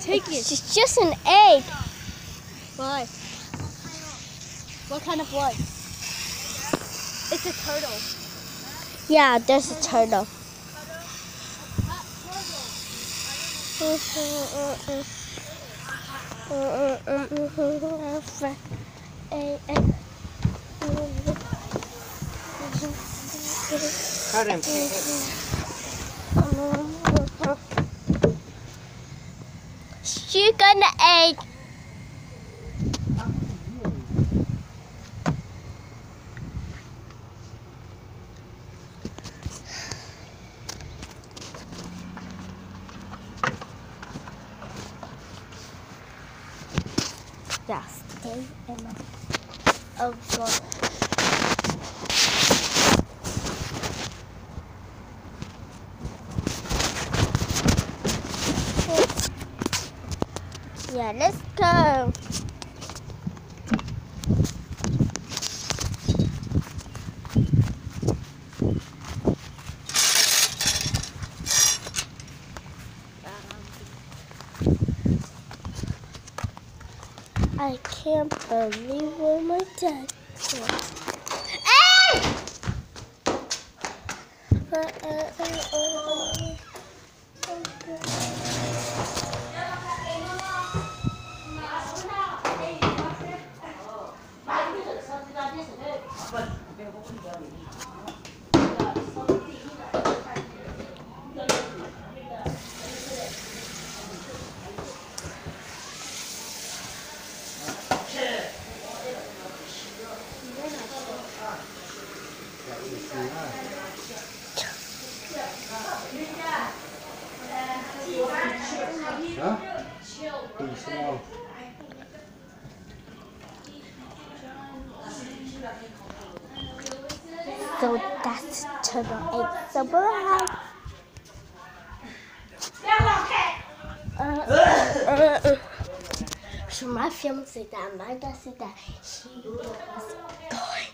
Take it. It's just an egg. Why? What kind of blood? It's a turtle. Yeah, there's a turtle. Chicken egg. Yeah, stay in my... Oh god. Yeah, let's go. I can't believe what my dad did. Hey! So that's turtle egg. So bye. Sur ma film, c'est ta mère, c'est ta...